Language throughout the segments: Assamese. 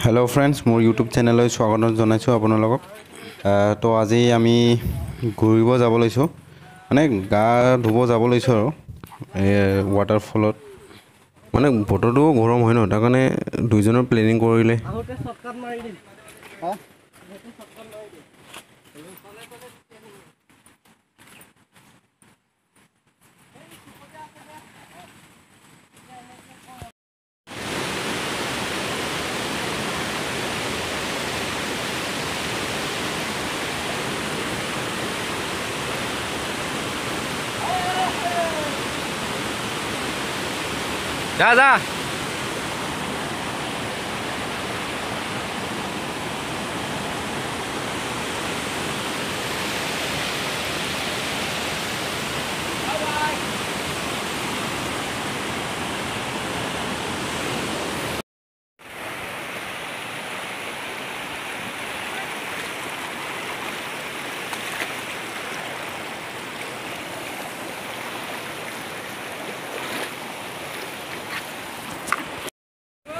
हेलो फ्रेंड्स मोर यूट्यूब चैनल स्वागत जानाइছো আপোনালোকক तो আজি আমি ঘুৰিব যাব লৈছো মানে গা ধুব যাব লৈছো আৰু वाटरफॉलत মানে বতৰটো গৰম হয় ন তাৰ কাৰণে দুইজনৰ প্লেনিং কৰিলে আগতে শৰ্টকাট মাৰি দিম হা আগতে শৰ্টকাট মাৰি দিম जा जा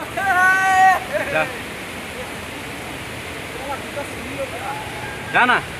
जाना